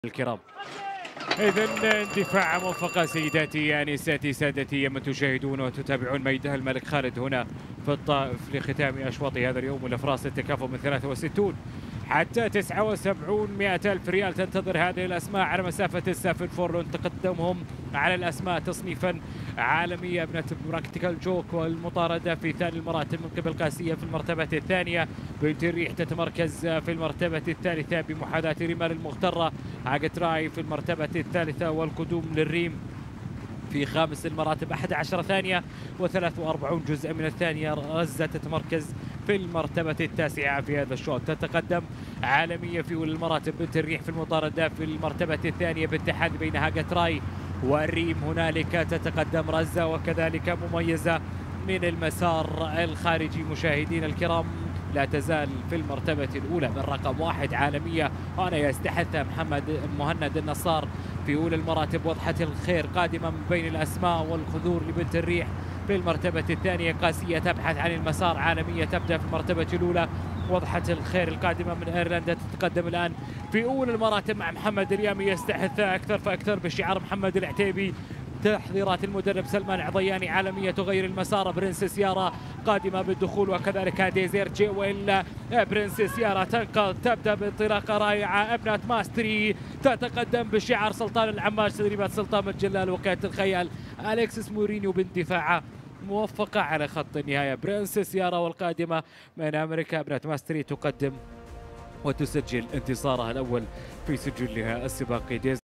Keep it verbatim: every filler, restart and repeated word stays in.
الكرام، إذن دفاع موفقة سيداتي آنساتي سادتي من تشاهدون وتتابعون ميدان الملك خالد هنا في الطائف لختام أشواط هذا اليوم، والأفراس التكافؤ من ثلاثة وستين حتى تسعة وسبعين مئة ألف ريال. تنتظر هذه الأسماء على مسافة السافل فورلون، تقدمهم على الأسماء تصنيفا عالمية ابنة براكتيكال جوك والمطاردة في ثاني المراتب من قبل قاسية في المرتبة الثانية. بنت الريح تتمركز في المرتبة الثالثة بمحاذاة رمال المغترة. عاقتراي في المرتبة الثالثة والقدوم للريم في خامس المراتب أحد عشر ثانية وثلاث وأربعين جزء من الثانية. غزة تتمركز في المرتبة التاسعة في هذا الشوط. تتقدم عالمية في أولى المراتب بنت الريح في المطاردة في المرتبة الثانية بالتحدي بين هاجتراي والريم. هنالك تتقدم رزة وكذلك مميزة من المسار الخارجي. مشاهدينا الكرام، لا تزال في المرتبة الأولى بالرقم واحد عالمية، وأنا يستحث محمد مهند النصار في أولى المراتب. وضحة الخير قادمة من بين الأسماء والخذور لبنت الريح في المرتبة الثانية. قاسية تبحث عن المسار. عالمية تبدأ في المرتبة الأولى. وضحة الخير القادمة من ايرلندا تتقدم الآن في أولى المراتب مع محمد اليامي. يستحث أكثر فأكثر بشعار محمد العتيبي. تحضيرات المدرب سلمان عضياني. عالمية تغير المسار. برنسس يارا قادمة بالدخول وكذلك ديزير جي، وإلا برنسس يارا تنقل تبدأ بانطلاقة رائعة. ابنة ماستري تتقدم بشعار سلطان العماش. تدريبات سلطان الجلال وكالة الخيال أليكسيس مورينيو باندفاعه موفقة على خط النهاية. برنسس يارا والقادمة من أمريكا ابنة ماستري تقدم وتسجل انتصارها الأول في سجلها السباقي.